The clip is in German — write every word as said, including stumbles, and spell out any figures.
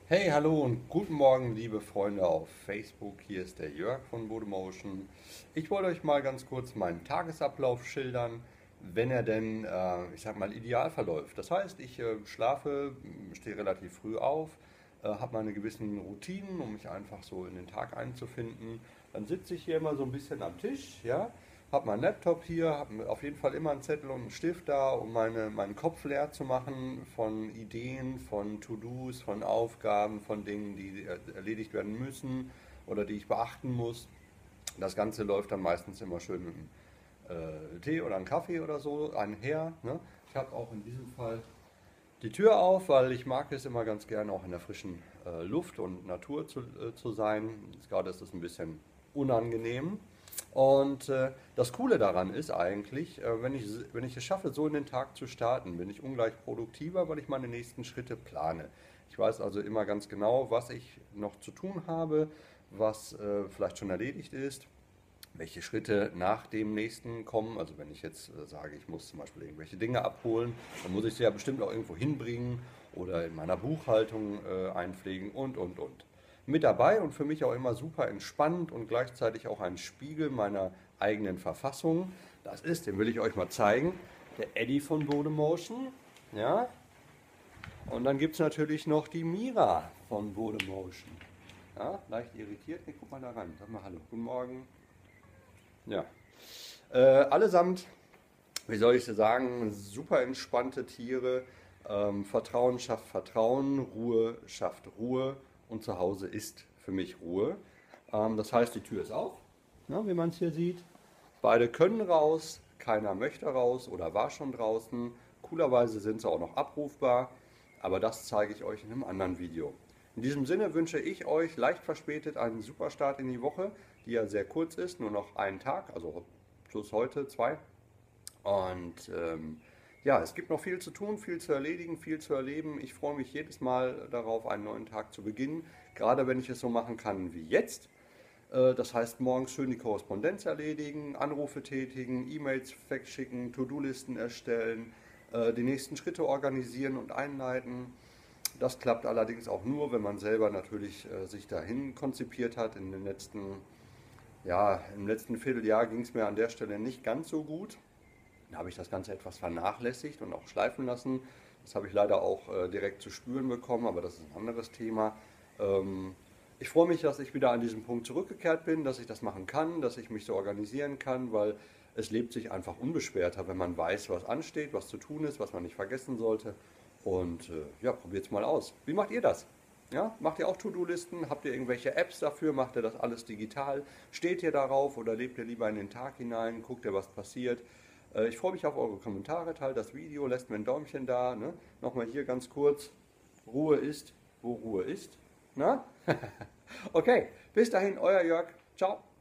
Hey, hallo und guten Morgen, liebe Freunde auf Facebook. Hier ist der Jörg von Bodemotion. Ich wollte euch mal ganz kurz meinen Tagesablauf schildern, wenn er denn, äh, ich sag mal, ideal verläuft. Das heißt, ich äh, schlafe, stehe relativ früh auf, äh, habe meine gewissen Routinen, um mich einfach so in den Tag einzufinden. Dann sitze ich hier immer so ein bisschen am Tisch, ja, habe meinen Laptop hier, habe auf jeden Fall immer einen Zettel und einen Stift da, um meine, meinen Kopf leer zu machen von Ideen, von To-Dos, von Aufgaben, von Dingen, die er- erledigt werden müssen oder die ich beachten muss. Das Ganze läuft dann meistens immer schön mit einem äh, Tee oder einem Kaffee oder so einher. Ne? Ich habe auch in diesem Fall die Tür auf, weil ich mag es immer ganz gerne auch in der frischen äh, Luft und Natur zu, äh, zu sein. Jetzt gerade ist es ein bisschen unangenehm. Und äh, das Coole daran ist eigentlich, äh, wenn ich, wenn ich es schaffe, so in den Tag zu starten, bin ich ungleich produktiver, weil ich meine nächsten Schritte plane. Ich weiß also immer ganz genau, was ich noch zu tun habe, was äh, vielleicht schon erledigt ist, welche Schritte nach dem nächsten kommen. Also wenn ich jetzt äh, sage, ich muss zum Beispiel irgendwelche Dinge abholen, dann muss ich sie ja bestimmt auch irgendwo hinbringen oder in meiner Buchhaltung äh, einpflegen und, und, und. Mit dabei und für mich auch immer super entspannt und gleichzeitig auch ein Spiegel meiner eigenen Verfassung. Das ist, den will ich euch mal zeigen, der Eddie von Bodemotion. Ja? Und dann gibt es natürlich noch die Mira von Bodemotion. Ja? Leicht irritiert. Nee, guck mal da rein. Sag mal Hallo. Guten Morgen. Ja. Äh, allesamt, wie soll ich sagen, super entspannte Tiere. Ähm, Vertrauen schafft Vertrauen, Ruhe schafft Ruhe und zu Hause ist für mich Ruhe. Ähm, das heißt, die Tür ist auf, ne, wie man es hier sieht. Beide können raus, keiner möchte raus oder war schon draußen. Coolerweise sind sie auch noch abrufbar, aber das zeige ich euch in einem anderen Video. In diesem Sinne wünsche ich euch leicht verspätet einen super Start in die Woche, die ja sehr kurz ist, nur noch einen Tag, also plus heute zwei. Und ähm, ja, es gibt noch viel zu tun, viel zu erledigen, viel zu erleben. Ich freue mich jedes Mal darauf, einen neuen Tag zu beginnen, gerade wenn ich es so machen kann wie jetzt. Äh, Das heißt, morgens schön die Korrespondenz erledigen, Anrufe tätigen, E-Mails wegschicken, To-Do-Listen erstellen, äh, die nächsten Schritte organisieren und einleiten. Das klappt allerdings auch nur, wenn man selber natürlich äh, sich dahin konzipiert hat. In den letzten, ja, im letzten Vierteljahr ging es mir an der Stelle nicht ganz so gut. Da habe ich das Ganze etwas vernachlässigt und auch schleifen lassen. Das habe ich leider auch äh, direkt zu spüren bekommen, aber das ist ein anderes Thema. Ähm, ich freue mich, dass ich wieder an diesem Punkt zurückgekehrt bin, dass ich das machen kann, dass ich mich so organisieren kann, weil es lebt sich einfach unbeschwerter, wenn man weiß, was ansteht, was zu tun ist, was man nicht vergessen sollte. Und äh, ja, probiert es mal aus. Wie macht ihr das? Ja, macht ihr auch To-Do-Listen? Habt ihr irgendwelche Apps dafür? Macht ihr das alles digital? Steht ihr darauf oder lebt ihr lieber in den Tag hinein? Guckt ihr, was passiert? Äh, Ich freue mich auf eure Kommentare, teilt das Video, lasst mir ein Däumchen da. Ne? Nochmal hier ganz kurz. Ruhe ist, wo Ruhe ist. Na? Okay, bis dahin, euer Jörg. Ciao.